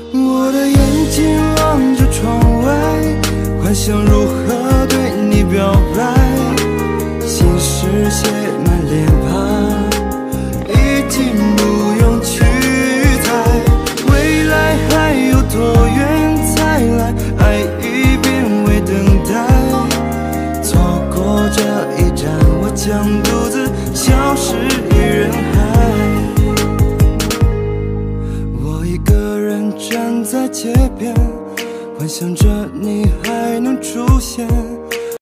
我的眼睛望着窗外，幻想如何对你表白。心事写满脸庞，已经不用去猜。未来还有多远才来？爱已变为等待。错过这一站，我将独自消失于人海。我一个人站在街边，幻想着你还能出现。